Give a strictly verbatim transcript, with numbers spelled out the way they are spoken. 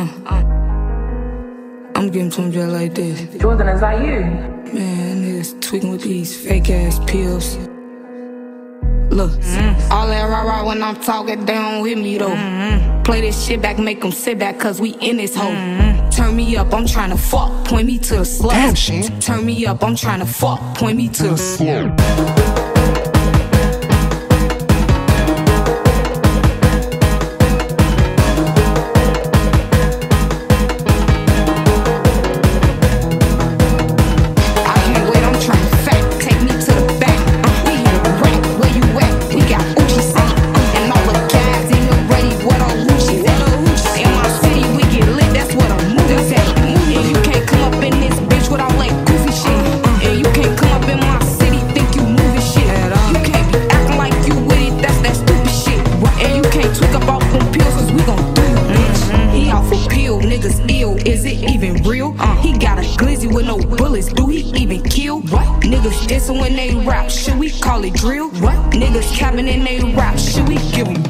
Uh, I'm getting some jet like this. Jordan, is that you? Man, niggas tweaking with these fake ass pills. Look, mm. all that rah rah when I'm talking, they don't hit me though. Mm-hmm. Play this shit back, make them sit back, cause we in this hole. Mm-hmm. Turn me up, I'm tryna fuck, point me to the sluts. Damn, Shane. Turn me up, I'm tryna fuck, point me to the sluts. Is it even real? Uh, he got a glizzy with no bullets. Do he even kill? What? Niggas dissing when they rap. Should we call it drill? What? Niggas capping in they rap. Should we give them